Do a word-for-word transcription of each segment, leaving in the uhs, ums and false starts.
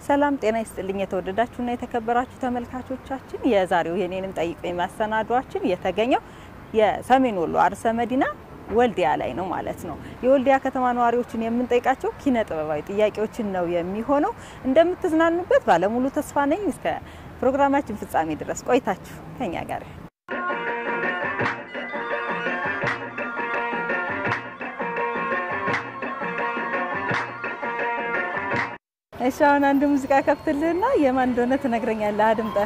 ሰላም ጤና ይስጥልኝ የተወደዳችሁና የተከበራችሁ ተመልካቾቻችን የዛሬው የኔንም ጠይቀኝ ማሰናዷችን የተገኘው የሰሜን ወሎ አርሰ መዲና ወልዲያ ላይ ነው ማለት ነው። የወልዲያ ከተማ ነዋሪዎችን የምንጠይቃቸው ኪነ ጥበባዊ ጥያቄዎችን ነው የሚሆነው። እንደምትዝናኑበት ባለሙሉ ተስፋ ነኝ። እስከ ፕሮግራማችን ፍጻሜ ድረስ ቆይታችሁ ከኛ ጋር እሺ አሁን አንድ ሙዚቃ ከፍትልህና የማን እንደሆነ ትነግረኛለህ አድምጣ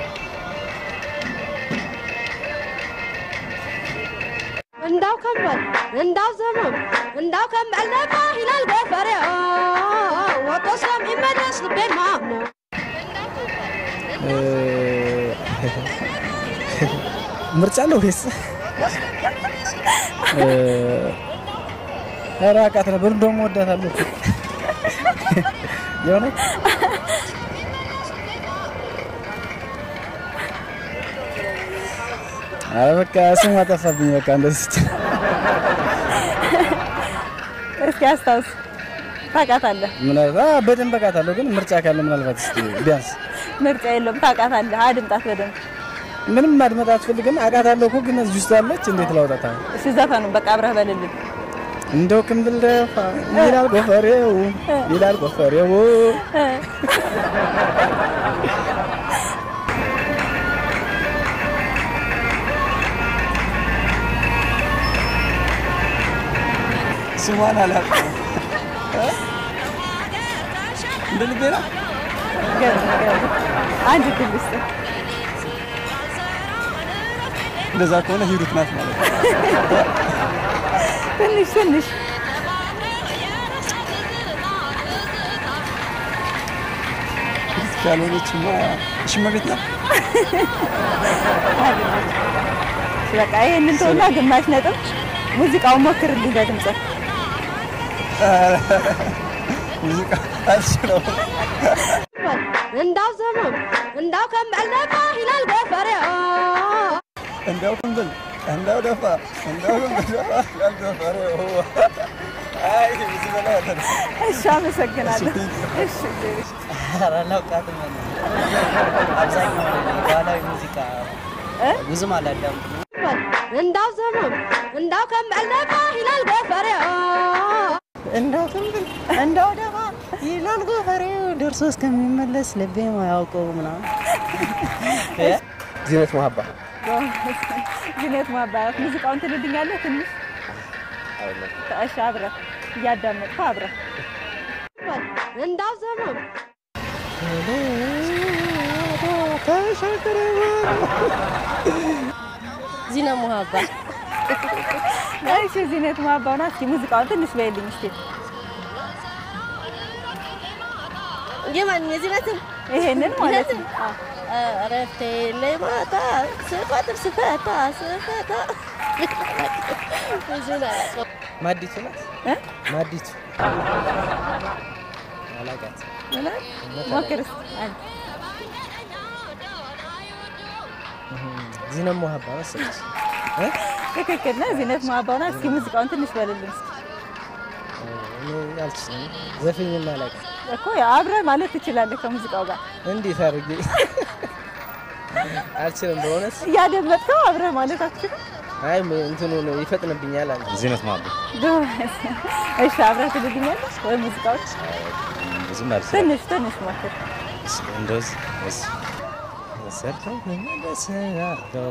እንዳው ከመል እንዳው ዘመን እንዳው ከመል ነባ ይላል ገፈሬው ወጥቶም ይመለስ ልቤን ማምነው ምርጫ ነው ወይስ አራቃት ነበር እንደውም ወዳታለሁ የሆነ አበቃ ስም አጠፋብኝ በቃ እንደዚህ እስኪ አስታውስ ታውቃታለህ ምናልባት በደንብ ታውቃታለህ ግን ምርጫ ካለ ምናልባት እስኪ ቢያንስ ምርጫ የለም ታውቃታለህ አድምጣት በደንብ ምንም ማድመጥ አትፈልግም አውቃታለሁ እኮ ግን እዚህ ውስጥ አለች እንዴት ላውጣታ እሺ ዘፈኑ በቃ አብረህ በልልን እንደው ክንብል ደፋ ይላል ጎፈሬው ይላል ጎፈሬው ስሟን አላውቅም እንደልቤና አንድ ድልስ እንደዛ ከሆነ ሂሩት ናት ማለት ነው ትንሽ ትንሽ ካልሆነችማ ሽመቤት ናት በቃ ይሄንን ተውና ግማሽ ነጥብ ሙዚቃውን ሞክርልኝ በድምጽ ሙዚቃ አልችለው እንዳው ዘመን እንዳው ከመል ነባ ይላል ገፈሬው እንዳው ክንብል እንዳው ደፋ እንዳው ደፋ ይላል ገፈሬው አይ እዚህ በላይ እሺ አመሰግናለሁ እሺ አራናው ቃጥም ነው አብዛኛው ባህላዊ ሙዚቃ ብዙም አላዳም እንዳው ዘመን እንዳው ከመል ነባ ይላል ገፈሬው እንዳው ክንብል እንዳው ደፋ ይላል ገፈሬው ደርሶ እስከሚመለስ ልቤ ማያውቀው ምናምን ዚነት መሐባ ዚነት መሐባ ሙዚቃውን ትልልኛለህ ትንሽ እሺ አብረህ እያዳመጥኩ አብረህ እንዳው ዘመን ዚነት መሐባ እሺ ዚነት መሐባ ነው እስኪ ሙዚቃውን ትንሽ በይልኝ እስኪ የማን የዚነት ይሄንን ማለት ነው አረፍቴ ለማታ ስፋት ስፋታ ስፋታ እዚና ማዲቱ ናት እ ማዲቱ አላጋት እና ሞክርስ አንተ ዚነት መሐባ መሰለሽ እ ትክክል ነው ዚነት መሐባ ነው እስኪ ሙዚቃውን ትንሽ በልልን እስኪ አልችልም ዘፈኝና አላውቅም እኮ አብረህ ማለት ትችላለህ ከሙዚቃው ጋር እንዴት አድርጌ አልችልም በእውነት እያደመጥከው አብረህ ማለት አትችልም አይ እንትኑ ነው ይፈጥንብኛል አለ ዚነት መሐባ እሺ አብረህ ትልልኛለህ ወይ ሙዚቃው ብዙም አልሰ ትንሽ ትንሽ ሞክር እንደዚህ እስ ሰርተው በሰራው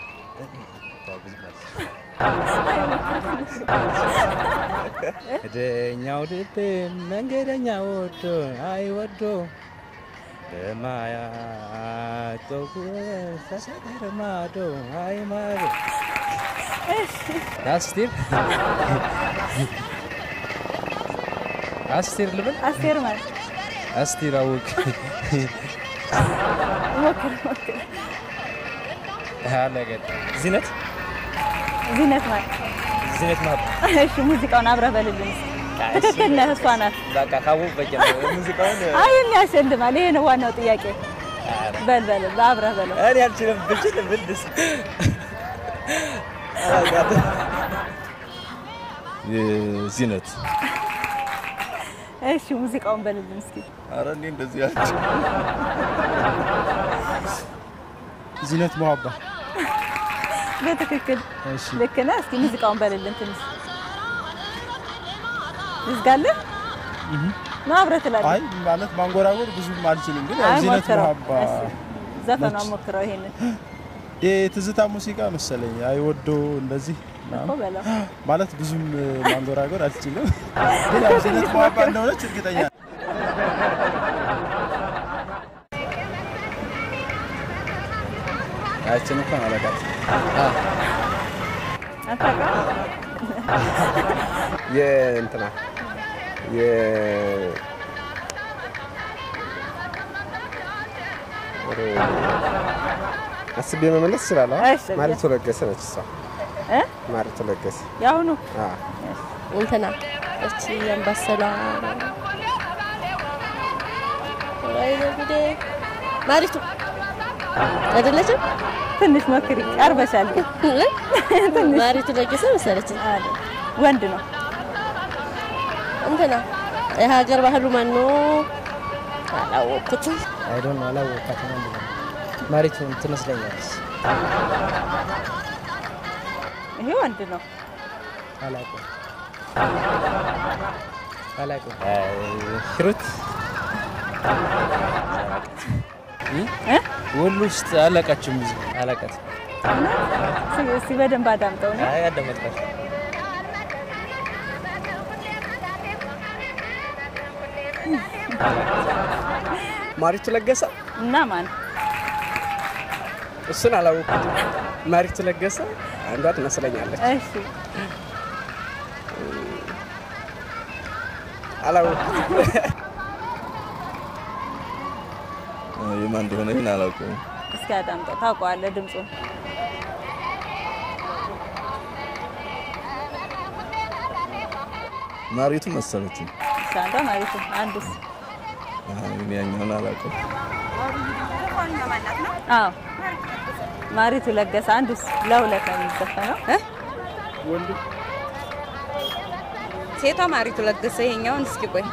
ደኛው ልብ መንገደኛ ወዶ አይወዶ በማያ ተቆ ተሰደርማዶ አይማዶ አስቴር አስቴር ልበል አስቴር ማለት አስቴር አወቅ ሞክር ሞክር አላገጥ ዚነት ዚነት ማለት ዚነት ማለት እሺ ሙዚቃውን አብረህ በልልን ትክክል ነህ እሷ ናት በቃ ካወቅ በጀመረ ሙዚቃውን አይ የሚያሸልማል ይሄ ነው ዋናው ጥያቄ በል በል አብረህ በለው እኔ አልችልም ብችል ብልስ አላጋጥ ዚነት እሺ ሙዚቃውን በልልን እስኪ ኧረ እንዴ እንደዚህ ያች ዚነት መሐባ በትክክል እሺ ልክ ነህ እስኪ ሙዚቃውን በልልን ትንሽ ይዝጋልህ ማብረት ላይ አይ ማለት ማንጎራጎር ብዙም አልችልም ግን ያው ዚነት መሐባ ዘፈኑ ሞክረው ይሄንን የትዝታ ሙዚቃ መሰለኝ አይወዶ እንደዚህ ማለት ብዙም ማንጎራጎር አልችልም ግን ያው ዚነት መሐባ እንደሆነች እርግጠኛ አይችን እኮ አላቃት አ አታውቃ የእንትና የ አስቤ መመለስ ይችላል ማሪቱ ለገሰ ነች እሷ እ ማሪቱ ለገሰ ያው ነው አ እንትና እቺ ያምባሰላ ወይ ለግዴ ማሪቱ አይደለችም ትንሽ መክሪ ቀርበሻል ትንሽ ማሪቱ ለገሰ መሰለች አይደል ወንድ ነው እንትና የሀገር ባህሉ ማን ነው አላወቅኩትም አይ ዶንት ኖ አላወቅኩትም እንዴ ማሪቱ ትመስለኛለች ይሄ ወንድ ነው አላውቅም አላውቅም ሂሩት እ ወሎ ውስጥ አላቃችም ሙዚቃ አላውቃት እስኪ በደንብ አዳምጠው ነው አይ አዳመጥኩት ማሪቱ ለገሰ እና ማን እሱን አላወቅኩት ማሪቱ ለገሰ አንዷ ትመስለኛለች እሺ አላወቅኩት የማን እንደሆነ ግን አላውቀውም እስኪ አዳምጠው ታውቀዋለህ ድምጹን ማሪቱ መሰለች ሳንዳ ማሪቱ አንዱስ እኔ ያኛውን አላውቀውም አዎ ማሪቱ ለገሰ አንዱስ ለሁለት ነው የሚዘፈነው እ ወንዱ ሴቷ ማሪቱ ለገሰ ይሄኛውን እስኪ ቆይ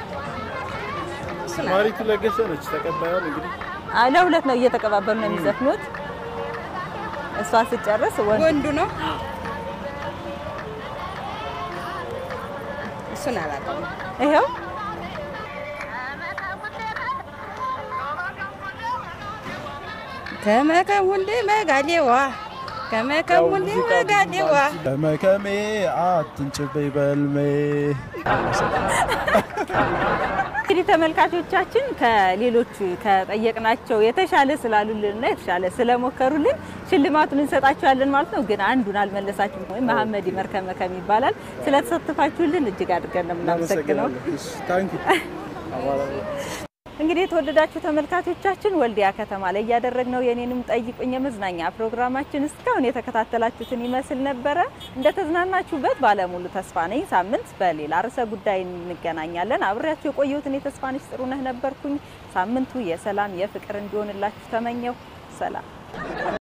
ማሪቱ ለገሰ ነች ተቀባዩን እንግዲህ አ ለሁለት ነው እየተቀባበሉ ነው የሚዘፍኑት እሷ ሲጨርስ ወንዱ ነው እሱን አላውቀውም ይሄው ከመከሙንዴ መጋዴዋ ከመከሙንዴ መጋዴዋ ከመከሜ አትንጭበይ በልሜ እንግዲህ ተመልካቾቻችን ከሌሎች ከጠየቅናቸው የተሻለ ስላሉልንና የተሻለ ስለሞከሩልን ሽልማቱን እንሰጣቸዋለን ማለት ነው ግን አንዱን አልመለሳችሁም ወይ መሐመድ ይመርከመከም ይባላል ስለተሳተፋችሁልን እጅግ አድርገን ነው እናመሰግነው ታንኪ እንግዲህ የተወደዳችሁ ተመልካቾቻችን ወልዲያ ከተማ ላይ ያደረግነው የኔንም ጠይቁኝ የመዝናኛ ፕሮግራማችን እስካሁን የተከታተላችሁትን ይመስል ነበር እንደተዝናናችሁበት ባለሙሉ ተስፋ ነኝ ሳምንት በሌላ ርዕሰ ጉዳይ እንገናኛለን አብሬያችሁ የቆየሁትን የተስፋንሽ ጥሩነህ ነበርኩኝ ሳምንቱ የሰላም የፍቅር እንዲሆንላችሁ ተመኘው ሰላም